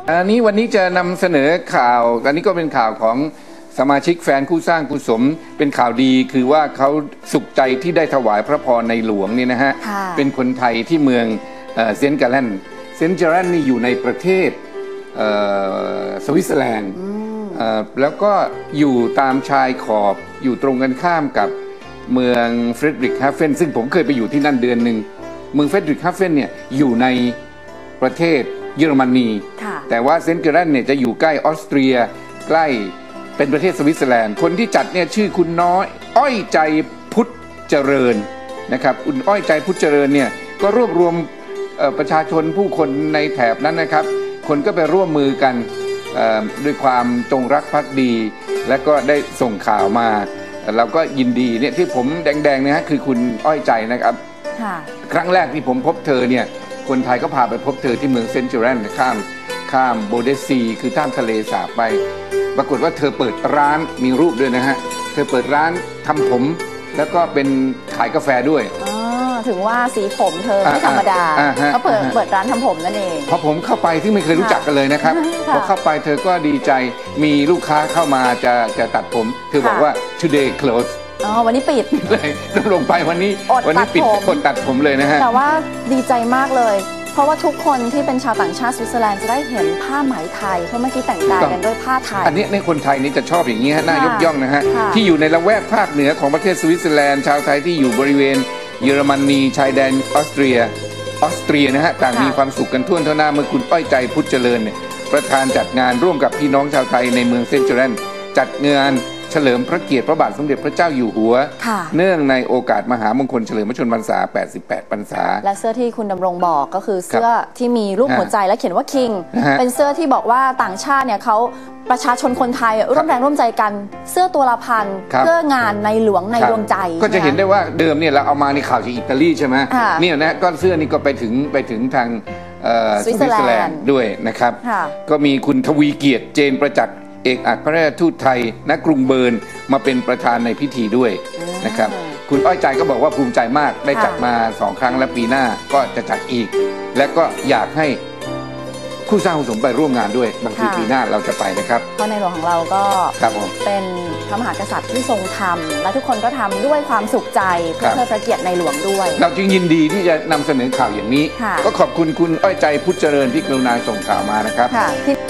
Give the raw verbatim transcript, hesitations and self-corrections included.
อันนี้วันนี้จะนำเสนอข่าวอันนี้ก็เป็นข่าวของสมาชิกแฟนคู่สร้างคู่สมเป็นข่าวดีคือว่าเขาสุขใจที่ได้ถวายพระพรในหลวงนี่นะฮะเป็นคนไทยที่เมืองเซนต์แกลเลนเซนต์แกลเลนนี่อยู่ในประเทศสวิตเซอร์แลนด์แล้วก็อยู่ตามชายขอบอยู่ตรงกันข้ามกับเมืองเฟรดริกฮัฟเฟนซึ่งผมเคยไปอยู่ที่นั่นเดือนหนึ่งเมืองเฟรดริกฮัฟเฟนเนี่ยอยู่ในประเทศเยอรมนีแต่ว่าเซนต์แกลเลนเนี่ยจะอยู่ใกล้ออสเตรียใกล้เป็นประเทศสวิตเซอร์แลนด์คนที่จัดเนี่ยชื่อคุณน้อยอ้อยใจพุทธเจริญนะครับคุณอ้อยใจพุทธเจริญเนี่ยก็รวบรวมประชาชนผู้คนในแถบนั้นนะครับคนก็ไปร่วมมือกันด้วยความจงรักภักดีและก็ได้ส่งข่าวมาเราก็ยินดีเนี่ยที่ผมแดงๆนะฮะคือคุณอ้อยใจนะครับครั้งแรกที่ผมพบเธอเนี่ยคนไทยก็พาไปพบเธอที่เมืองเซนต์แกลเลนข้ามข้ามโบเดซีคือข้ามทะเลสาบไปปรากฏว่าเธอเปิดร้านมีรูปด้วยนะฮะเธอเปิดร้านทำผมแล้วก็เป็นขายกาแฟด้วยถึงว่าสีผมเธอไม่ธรรมดาเขาเปิดเปิดร้านทำผมนั่นเองพอผมเข้าไปที่ไม่เคยรู้จักกันเลยนะครับพอเข้าไปเธอก็ดีใจมีลูกค้าเข้ามาจะจะตัดผมเธอบอกว่า today close อ๋อวันนี้ปิดเลยลงไปวันนี้วันนี้ปิดอดตัดผมเลยนะฮะแต่ว่าดีใจมากเลยเพราะว่าทุกคนที่เป็นชาวต่างชาติสวิตเซอร์แลนด์จะได้เห็นผ้าไหมไทยเพราะเมื่อกี้แต่งกายกันด้วยผ้าไทยอันนี้ในคนไทยนี่จะชอบอย่างนี้ฮะน่ายกย่องนะฮะที่อยู่ในละแวกภาคเหนือของประเทศสวิตเซอร์แลนด์ชาวไทยที่อยู่บริเวณเยอรมนีชายแดนออสเตรียออสเตรียนะฮะต่างมีความสุขกันทั่วหน้าเมื่อคุณอ้อยใจพุทธเจริญเนี่ยประธานจัดงานร่วมกับพี่น้องชาวไทยในเมืองเซนต์แกลเลนจัดงานเฉลิมพระเกียรติพระบาทสมเด็จพระเจ้าอยู่หัวเนื่องในโอกาสมหามงคลเฉลิมพระชนมพรรษาแปดสิบแปดพรรษาและเสื้อที่คุณดำรงบอกก็คือเสื้อที่มีรูปหัวใจและเขียนว่าคิงเป็นเสื้อที่บอกว่าต่างชาติเนี่ยเขาประชาชนคนไทยร่วมแรงร่วมใจกันเสื้อตัวละพันเพื่องานในหลวงในดวงใจก็จะเห็นได้ว่าเดิมเนี่ยเราเอามาในข่าวจากอิตาลีใช่ไหมเนี่ยนะก็เสื้อนี่ก็ไปถึงไปถึงทางสวิตเซอร์แลนด์ด้วยนะครับก็มีคุณทวีเกียรติเจนประจักษ์เอกอัครราชทูตไทยณกรุงเบิร์นมาเป็นประธานในพิธีด้วยนะครับคุณอ้อยใจก็บอกว่าภูมิใจมากได้จัดมาสองครั้งและปีหน้าก็จะจัดอีกและก็อยากให้คู่สร้างคู่สมไปร่วมงานด้วยบางทีปีหน้าเราจะไปนะครับเพราะในหลวงของเราก็เป็นพระมหากษัตริย์ที่ทรงธรรมและทุกคนก็ทำด้วยความสุขใจเพื่อเทิดพระเกียรติในหลวงด้วยเราจึงยินดีที่จะนำเสนอข่าวอย่างนี้ก็ขอบคุณคุณอ้อยใจพุทธเจริญที่กรุณาส่งข่าวมานะครับ